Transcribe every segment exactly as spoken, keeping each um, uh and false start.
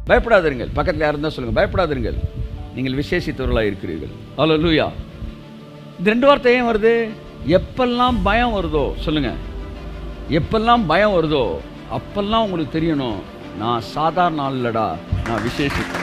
பயப்படாதீர்கள். பக்கத்தில் யாரும் தான் சொல்லுங்க, பயப்படாதீர்கள், நீங்கள் விசேஷித்தவர்களாக இருக்கிறீர்கள். அல்லேலூயா. இந்த ரெண்டு வார்த்தை ஏன் வருது? எப்பெல்லாம் பயம் வருதோ சொல்லுங்க, எப்பெல்லாம் பயம் வருதோ அப்பெல்லாம் உங்களுக்கு தெரியணும், நான் சாதாரண ஆள் இல்லடா, நான் விசேஷித்தேன்.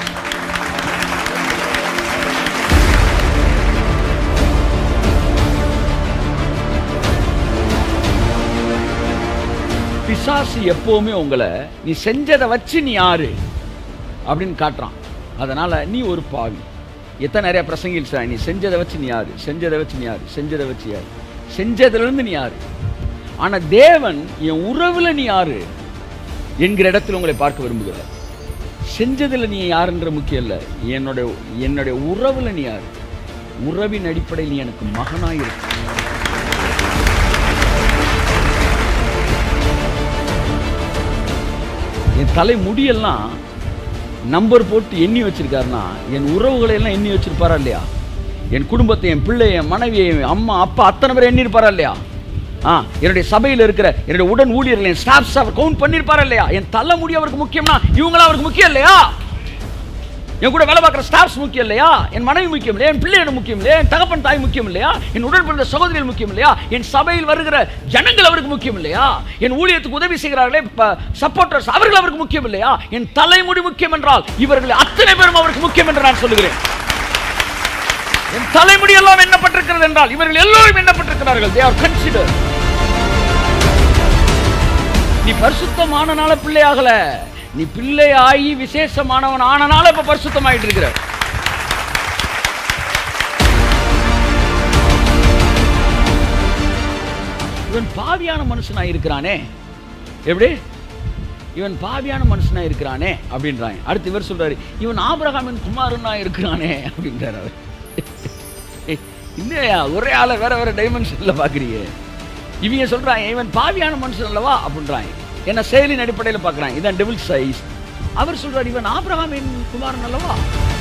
பிசாசு எப்பவுமே உங்களை நீ செஞ்சதை வச்சு நீ யாரு அப்படின்னு காட்டுறான். அதனால நீ ஒரு பாவி. எத்தனை நிறைய பிரசங்கில் சார், நீ செஞ்சதை வச்சு நீ யாரு, செஞ்சதை வச்சு நீ யாரு, செஞ்சதை வச்சு யாரு, செஞ்சதுல இருந்து நீ யாரு. ஆனா தேவன் என் உறவுல நீ யாரு என்கிற இடத்துல உங்களை பார்க்க விரும்புகிறார். செஞ்சதுல நீ யாருன்ற முக்கியம் இல்லை, என்னுடைய என்னுடைய உறவுல நீ யாரு. உறவின் அடிப்படையில் நீ எனக்கு மகனாய் இருக்கு. என் தலை முடியெல்லாம் நம்பர் போட்டு எண்ணி வச்சிருக்காருன்னா என் உறவுகளை எல்லாம் எண்ணி வச்சிருப்பாரா இல்லையா? என் குடும்பத்தை, என் பிள்ளை, என் மனைவியை, அம்மா அப்பா அத்தனை பேர் எண்ணி இருப்பாரா இல்லையா? ஆ என்னுடைய சபையில் இருக்கிற என்னுடைய உடன் ஊழியர்கள், என் ஸ்டாஃப்ஸ் அவர் கவுண்ட் பண்ணியிருப்பாரா இல்லையா? என் தலை முடி அவருக்கு முக்கியம்னா இவங்களா அவருக்கு முக்கியம் இல்லையா? என் கூட வேலை பார்க்குற ஸ்டாஃப்ஸ் முக்கியம் இல்லையா? என் மனைவி முக்கியம் இல்லையா? என் பிள்ளை எனக்கு முக்கியம் இல்லையா? என் தகப்பன் தாய் முக்கியம் இல்லையா? என் உடன் பிறந்த சகோதரிகள் முக்கியம் இல்லையா? என் சபையில் வருகிற ஜனங்கள் அவருக்கு முக்கியம் இல்லையா? என் ஊழியத்துக்கு உதவி செய்கிறார்களே சப்போர்ட்டர்ஸ், அவர்கள் அவருக்கு முக்கியம் இல்லையா? என் தலைமுடி முக்கியம் என்றால் இவர்கள் அத்தனை பேரும் அவருக்கு முக்கியம் என்று நான் சொல்லுகிறேன். என் தலைமுடி எல்லாம் எண்ணப்பட்டிருக்கிறது என்றால் இவர்கள் எல்லோரும் எண்ணப்பட்டிருக்கிறார்கள். they are considered. நீ பரிசுத்தமானனால பிள்ளையாகல, நீ பிள்ளை ஆகி விசேஷமானவன் ஆனனால இப்ப பரிசுத்தமாயிட்டு இருக்கிற. இவன் பாவியான மனுஷனா இருக்கிறானே, எப்படி இவன் பாவியான மனுஷனா இருக்கிறானே அப்படின்றாங்க. அடுத்து இவர் சொல்றாரு, இவன் ஆபிரகாமின் குமாரனா இருக்கிறானே அப்படின்றாரு. அவர் இல்லையா, ஒரே ஆள வேற வேற டைமென்ஷன்ல பாக்குறீங்க. இவங்க சொல்றாங்க இவன் பாவியான மனுஷன் அல்லவா அப்படின்றாங்க. என்ன செயலின் அடிப்படையில் பார்க்குறாங்க. இதான் டெவில் சைஸ். அவர் சொல்றார் இவன் ஆபிரகாமின் குமாரன் அல்லவா.